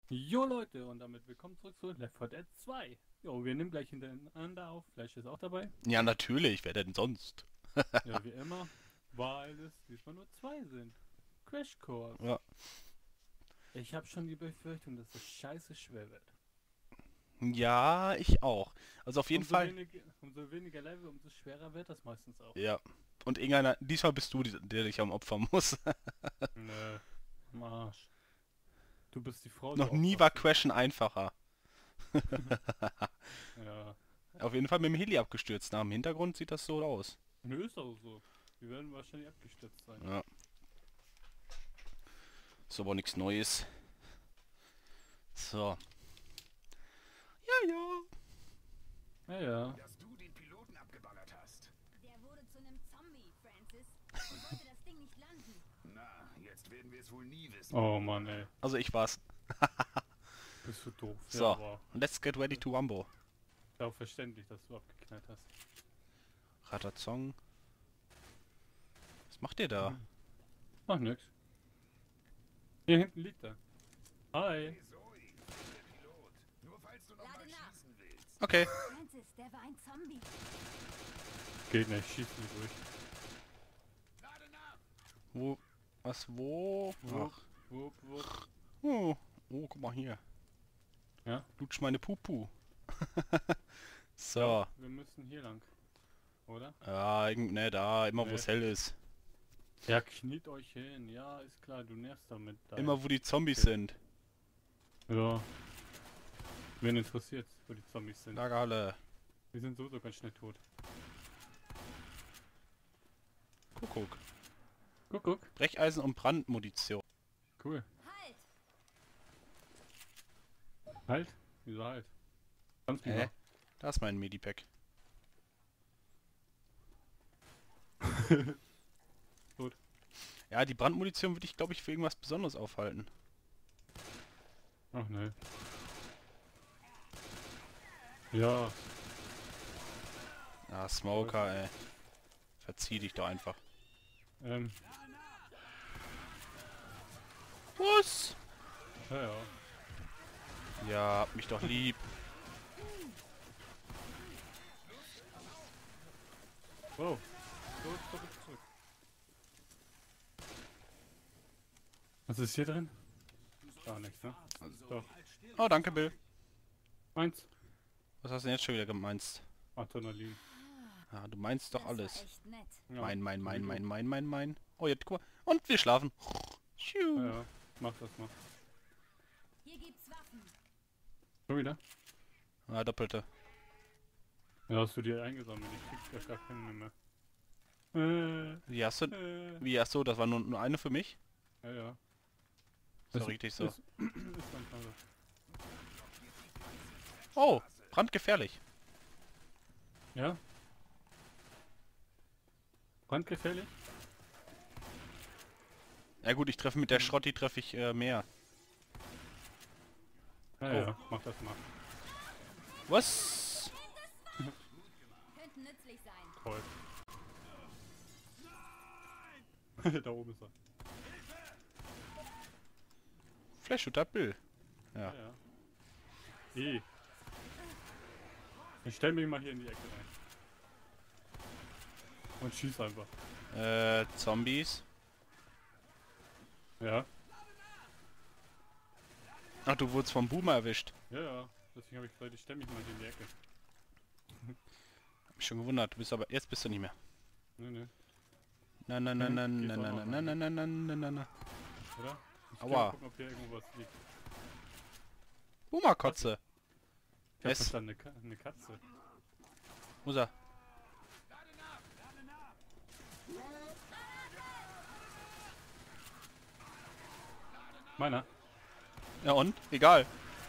Jo Leute, und damit willkommen zurück zu Left 4 Dead 2. Jo, wir nehmen gleich hintereinander auf. Flash ist auch dabei. Ja, natürlich, wer denn sonst? Ja, wie immer, weil es diesmal nur zwei sind. Crash Course. Ja, Ich habe schon die Befürchtung, dass es scheiße schwer wird. ja, ich auch. Also auf jeden Fall, Umso weniger Level, umso schwerer wird das meistens auch. ja. Und irgendeiner, diesmal bist du, der dich am opfern muss. Nö, Marsch. Du bist die Frau, du Noch nie war opferst dich. Crashen einfacher. Ja, Auf jeden Fall mit dem Heli abgestürzt. Nach dem Hintergrund sieht das so aus. nö, ist auch so. Wir werden wahrscheinlich abgestürzt sein. Ja, ist aber nichts Neues. So. Ja, ja. Ja, ja. Dass du den Piloten abgeballert hast. Der wurde zu einem Zombie, Francis, und wollte das Ding nicht landen. Na, jetzt werden wir es wohl nie wissen. Oh Mann, ey. Also ich war's. Bist du doof. Ja, So, aber let's get ready to Wumbo. ist auch verständlich, dass du abgeknallt hast. Ratazong. Was macht ihr da? Mach nix. Hier hinten liegt er. Hi. Hey Zoe, das ist der Pilot. Nur falls du noch mal Lade nach. schießen willst. Okay. Francis, der war ein Zombie. Geht nicht, schieß mich durch. Lade nach! Wo? Was? Wo? Wupp, Ach. wupp, wupp. Oh, guck mal hier. Ja? Lutsch meine Pupu. So. Ja, wir müssen hier lang. Oder? Ja, ne, da, immer wo Nee. es hell ist. Ja, kniet euch hin. Ja, ist klar, du nervst damit. Immer wo die Zombies Okay. sind. Ja. Wen interessiert, wo die Zombies sind? Lagerhalle. Die sind sowieso ganz schnell tot. Kuckuck. Guck. Brecheisen und Brandmunition. Cool. Halt! Halt. Wieso halt? Kannst mich Hä? noch. Da ist mein Medipack. Gut. Ja, die Brandmunition würde ich, glaube ich, für irgendwas Besonderes aufhalten. Ach ne. Ja. Ah, Smoker, ey. Verzieh dich doch einfach. Ähm. Was? Ja. Ja, hab mich doch lieb. Wow. Zurück. Was ist hier drin? Gar nichts, ne? Doch. Oh, danke, Bill. Meins. Was hast du denn jetzt schon wieder gemeinst? Adrenalin. Ah, du meinst doch Das war alles. echt nett. Ja. Mein. Oh, jetzt guck mal. Und wir schlafen. Tschiu. Ja. Mach das mal. Hier gibt's Waffen. Schon wieder? Ah, doppelte. Ja, hast du dir eingesammelt. Ich krieg ja gar keine mehr. Wie hast du... Äh. Wie, ach so, das war nur eine für mich? Ja. Ist doch Ist- richtig so. Ist manchmal so. Oh, brandgefährlich. Ja? Brandgefährlich? Ja gut, ich treffe mit der Schrotti treffe ich mehr. Ja, mach das mal. Was? Könnten nützlich sein. Toll. Da oben ist er. Flash-Shooter Bill. Ja. Ich stell mich mal hier in die Ecke rein. Und schieß einfach. Zombies. Ja? Ach, du wurdest vom Boomer erwischt. Ja. Deswegen habe ich gesagt, ich stell mich mal hier in die Ecke. Hab mich schon gewundert. Du bist aber... Jetzt bist du nicht mehr. Nee. Na. Oder? Ich geh Aua. mal gucken, ob hier irgendwo was liegt. Boomer-Kotze. Ich hab Es. verstanden, eine Katze. Wo ist er? Meiner? Ja und? Egal.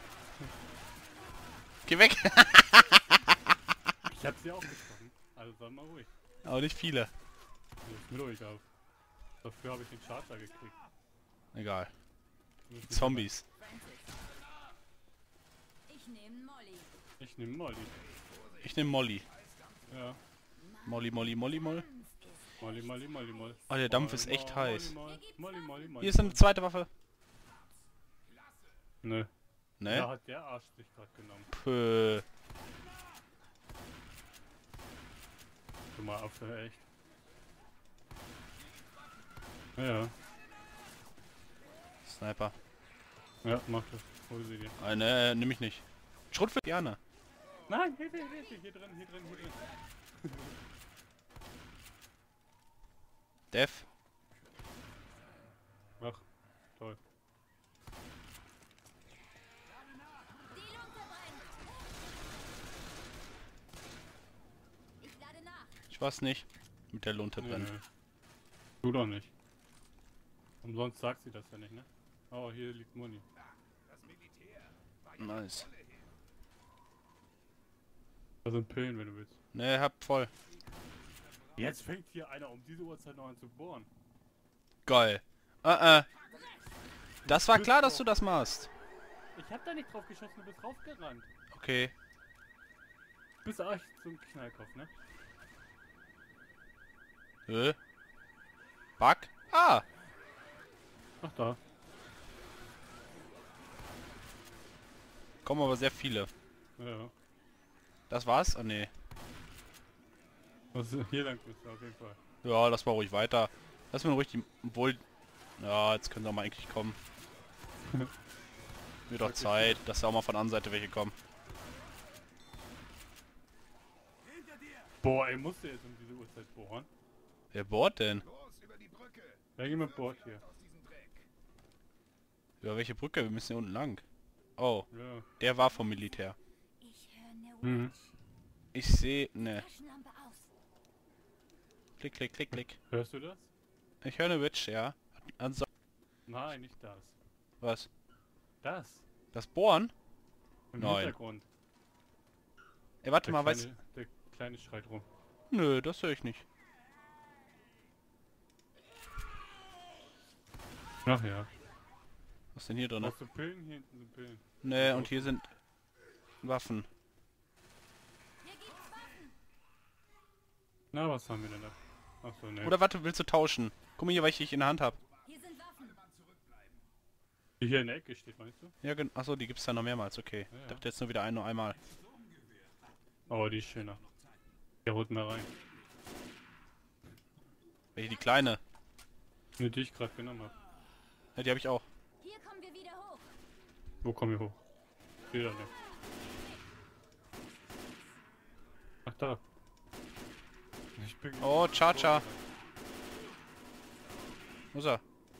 Geh weg. Ich hab sie auch getroffen. Also sei mal ruhig. Aber nicht viele. Ist mir ruhig auf. Dafür habe ich den Charger gekriegt. Egal. Du musst Die nicht Zombies. Francis. Ich nehme Molly. immer- Ich nehme Molly. Ich nehme Molly. Ja. Molly. Molly. Oh, der Dampf ist echt heiß. Molly. Hier ist eine zweite Waffe. Nö. Ne? Da hat der Arsch sich gerade genommen. Pö. Du mal Affe, echt. Ja, Sniper. ja, mach das. Hol sie dir. Ne, nimm ich nicht. Schrot für gerne. Nein, hier drin, hier drin. Dev. Ach, toll. Die Lunte brennt. Ich lade nach. Ich weiß nicht. Mit der Lunte brennt. Nö. Du doch nicht. Umsonst sagt sie das ja nicht, ne? Oh, hier liegt Muni. Das Militär war Nice. Da sind Pillen, wenn du willst. Ne, hab voll. Jetzt fängt hier einer um diese Uhrzeit noch an zu bohren. Geil. Das war klar, dass du das machst. Ich hab da nicht drauf geschossen, du bist raufgerannt. Okay. Bist echt so ein Knallkopf, ne? Bug? Ah! Ach da. Kommen aber sehr viele. Ja. Das war's? Ah, nee. Also hier lang bist du auf jeden Fall. Ja, lass mal ruhig weiter. Lass mir ruhig die... Obwohl... Ja, jetzt können sie auch mal eigentlich kommen. Wird doch Zeit, dass da auch mal von der anderen Seite welche kommen. Boah, ey, musst du jetzt um diese Uhrzeit bohren? Wer bohrt denn? los über die Brücke. Ja, jemand bohrt hier. Aus diesem Dreck. Über welche Brücke? Wir müssen hier unten lang. Oh, Ja. der war vom Militär. Ich höre eine Mhm. Witch. Ich sehe... Ne. Taschenlampe aus. Klick, klick, klick, klick. Hörst du das? Ich höre eine Witch, ja. Also, Nein, nicht das. was? Das. Das Bohren? Im Nein. Hintergrund. Ey, warte Der mal, kleine, was? der kleine schreit rum. Nö, das höre ich nicht. Ach ja. Was ist denn hier drin? Brauchst du Pillen? Hier hinten sind Pillen. Ne, und hier sind Waffen. Hier gibt's Waffen. Na, was haben wir denn da? Achso, ne. Oder warte, willst du tauschen? Guck mal hier, welche ich in der Hand habe. Hier sind Waffen. Die hier in der Ecke steht, meinst du? Ja, achso, die gibt's da noch mehrmals, okay. Ja, Ich ja. dachte jetzt nur wieder nur einmal. Oh, die ist schöner. Der holt mal rein. Welche, die kleine? Ne, die ich gerade genommen hab. Ja, die habe ich auch. Hier kommen wir wieder hoch. Wo komm ich hoch? Steht da nicht. Ach da. Ich bin... Oh, Cha-Cha. Wo ist er?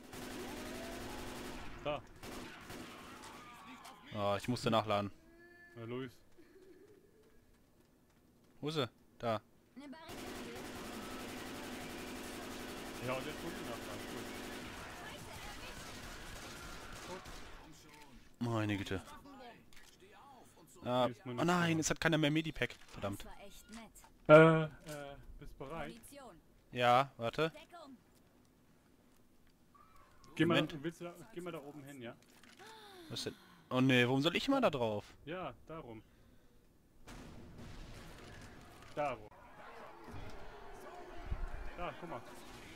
Da. Oh, ich musste nachladen. Na, Luis. Wo ist er? Da. Eine Barrikade. Ja, und jetzt muss ich nachladen. Meine Güte. Hier Ah, ist oh Munition. nein, es hat keiner mehr Medipack. Das Verdammt. war echt nett. Bist bereit? Munition. Ja, warte. Deckung. Geh mal, Moment. geh mal da oben hin, ja? Was denn? Oh ne, warum soll ich immer da drauf? Ja, darum. Darum. Da, guck mal.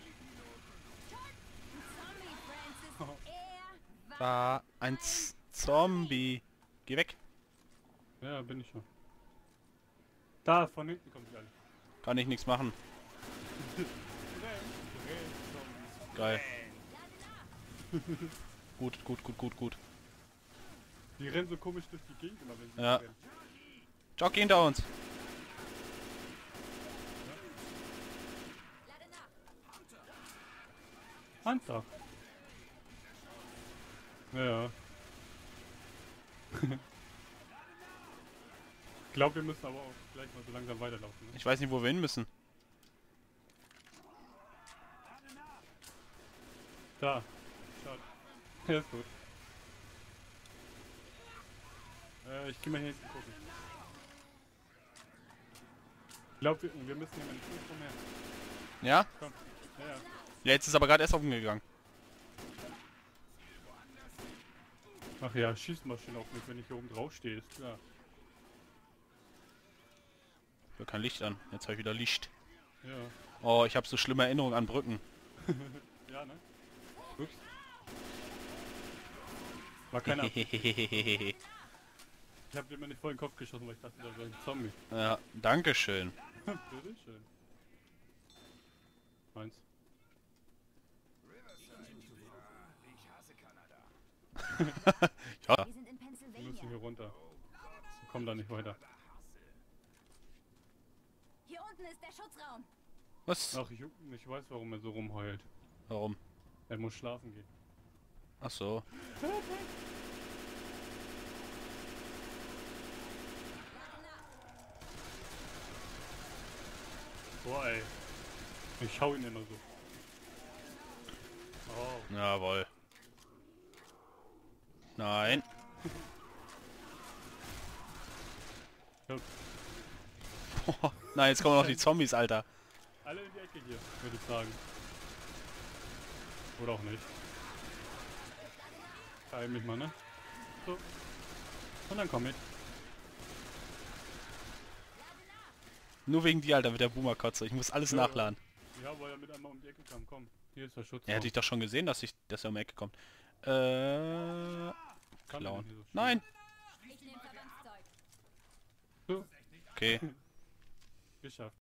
Zombie, Francis. Er war... War ein Zombie. Geh weg. Ja, bin ich schon. Da, von hinten kommen die alle. Kann ich nichts machen. Geil. Gut, gut, gut, gut, gut. Die rennen so komisch durch die Gegend immer, wenn sie Ja. rennen. Jockey hinter uns. Lade nach. Hunter. Ja. Ich glaube, wir müssen aber auch gleich mal so langsam weiterlaufen. Ne? Ich weiß nicht, wo wir hin müssen. Da. Schau. Ja, ist gut. Ich geh mal hier hinten gucken. Ich glaube, wir müssen hier mal nicht mehr her. Ja? Komm. Ja, ja. Ja, jetzt ist aber gerade erst offen gegangen. Ach ja, schießt mal schön auf mich, wenn ich hier oben drauf stehe, ist klar. Ich will kein Licht an. Jetzt habe ich wieder Licht. Ja. Oh, ich habe so schlimme Erinnerungen an Brücken. Ja, ne? Ups. War keiner. Ich hab dir immer nicht vor den Kopf geschossen, weil ich dachte, da wäre ein Zombie. Ja, dankeschön. Bitteschön. Meins. Riverside. Ich hasse Kanada. Ja, Wir sind in Wir müssen Pennsylvania. hier runter. Wir kommen da nicht weiter. Hier unten ist der Schutzraum. was? Ach, ich weiß, warum er so rumheult. Warum? Er muss schlafen gehen. Ach so. Boah, ey. Ich schau ihn immer so. Oh. Jawohl. Nein. Ja, Boah, nein, jetzt kommen noch die Zombies, Alter. alle in die Ecke hier, würde ich sagen. Oder auch nicht. Teil mich mal, ne? So. Und dann komm ich. Nur wegen dir, Alter, mit der Boomer-Kotze. Ich muss alles Ja, nachladen. Ja, weil er mit einmal um die Ecke kam. Komm, hier ist der Schutz. Ja, hätte ich doch schon gesehen, dass er um die Ecke kommt. Kann der Klauen. denn hier so stehen? Nein. Ich nehme Verbandszeug. So, Okay. geschafft.